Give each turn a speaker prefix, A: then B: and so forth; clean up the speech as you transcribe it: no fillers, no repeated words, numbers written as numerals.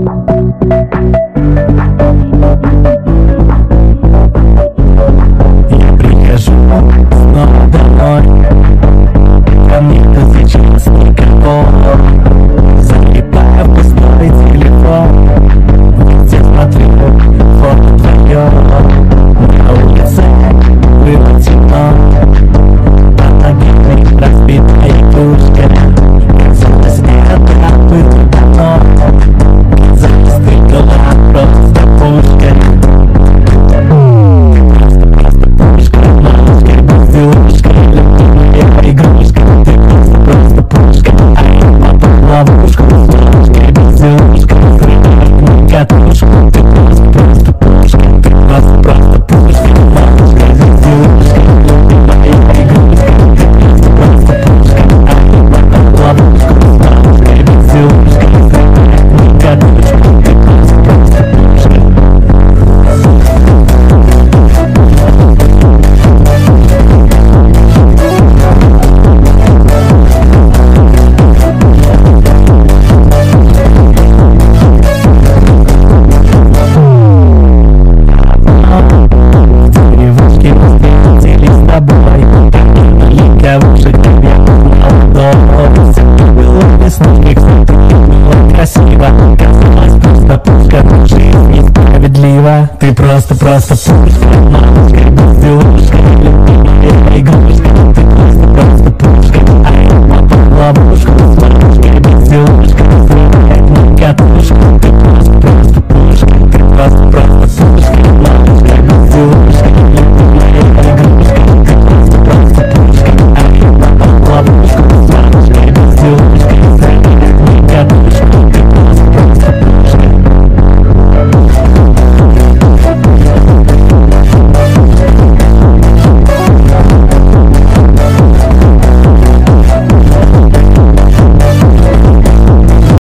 A: Я прихожу снова домой, ко мне сейчас никого. Залипаю в пустой телефон, везде смотрю фото твое. На улице было темно, под ногами разбитая игрушка. Казалось, где-то было давно, казалось, ты была просто пушка. Просто пушка, малышка, безделушка, любимая игрушка. Ты просто пушка, а я попал в ловушку. Малышка, безделушка, взрывает мою катушку. Ты просто пушка, ты просто пушка. Малышка, безделушка, любимая игрушка. Ты просто пушка, а я попал в ловушку. Малышка, безделушка, взрывает мою катушку. Ты просто пушка. Девушки встретились с тобой, легковушек тебе молодого. Все было весной, кстати, было красиво. Казалось, просто пушка, но жизнь несправедлива. Ты просто пушка, малышка, безделушка, любимая игрушка. Ты